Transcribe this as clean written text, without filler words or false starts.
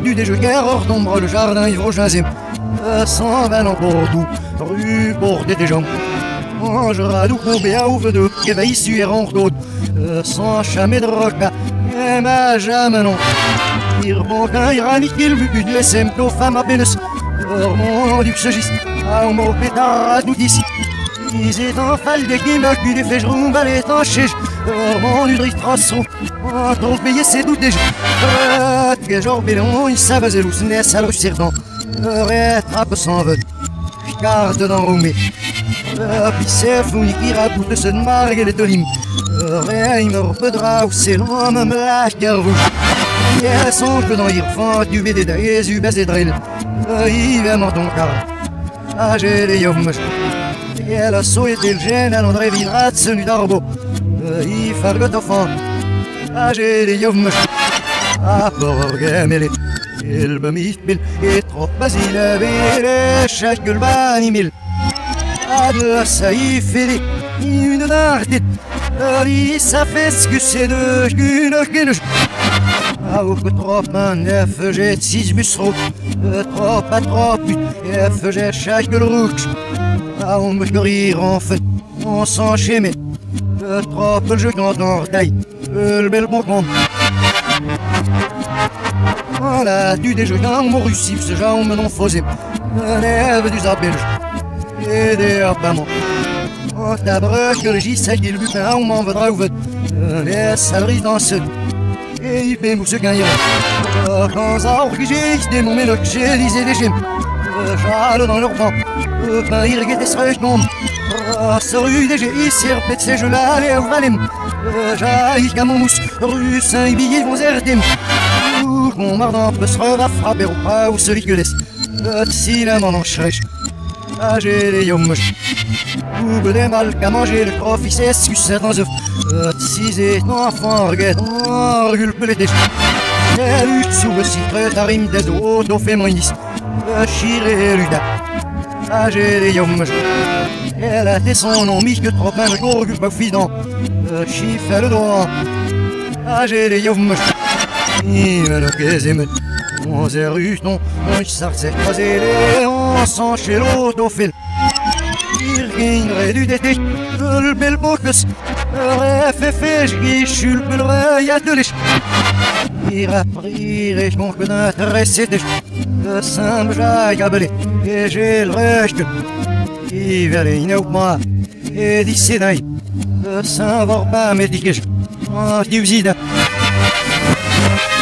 du déjeuner, hors d'ombre, le jardin ivre jasé. 120 ans pour tout, rue pour des gens. Je radou courbé à ouvre de éveil sur en d'autres. Sans jamais de roca, et ma jamais non. Ir bon iranique, il veut de l'SM, aux femmes à pénis. Mon duc se gisse, à un mot pétard à tout ici. Ils étaient en fall de guimard, puis des flèches roumbes à l'étanché. Mon udric traceau, en trop payé ses doutes déjà. Que genre bélon, il savait zélou, ce n'est ça le serpent. Rétrape sans veut, garde dans Roumé. Puis c'est fou, qui raboute ce margue et les tolim. Il me repedra ou c'est l'homme, me lâche car vous. Il son que dans l'irfan, du BD d'ailleurs, du baiser drill. Il va mort ton car. J'ai les yommes. Et elle a souhaité le gène à l'André Vidrat, celui d'Arbo. Il fait le toffant. J'ai les yommes. Pour gamele. Il me mit bil. Et trop basile avec chaque le banimil. Adla ça y fait une nartite. Ça fait ce que c'est de une. Au que trop man, F, j'ai 6 bus route. Trop à trop, F, j'ai chaque le rouge. On me rire en fait, on s'enchaîne. Trop le jeu quand on taille, le bel bon con. Voilà, du déjeuner, mon russif, ce genre, me non fausé. Lève du zabelge, et des abamons. On t'abreche que le J7 et le butin, on m'en vaudra ou veut. Les saleries dans ce. Et il fait mousse gagnant. Quand ça origé, il se démonte le j'ai lisé les gemmes. J'allais dans leur banc. Ben, il reguette ce que tombe. Salut, des j'ai ici, répète ces jeux-là, et au valem. J'aille qu'à mon mousse, russe, un billet, vont zertem. Mon mardant peut se va frapper au pas ou celui que laisse. Si la m'en encherche. J'ai les yommes. Ouble des mal qu'à manger le profit, c'est ce que c'est dans œuf. Si c'est ton enfant, regarde, on recule peu les déchets. J'ai lu sous le citre, tarim des autres, au fait moins dix. Chiré luda. J'ai les yommes. Elle a fait son nom, mis que trop plein de cours, que pas fidant. Chiffre le droit. J'ai les yommes. Il me le caiseme. On s'est ruton, on s'est croisé, on s'en chez l'autre au fil. Il gagnerait du dété, le bel bocus. Fait, je suis le bel rayat de l'èche. Il a pris les gens que d'intéressé des de Saint-Jacques à Belé, et j'ai le reste. Il va les moi, et d'ici d'ailleurs, de Saint-Vorba, mais dis que je. Oh, tu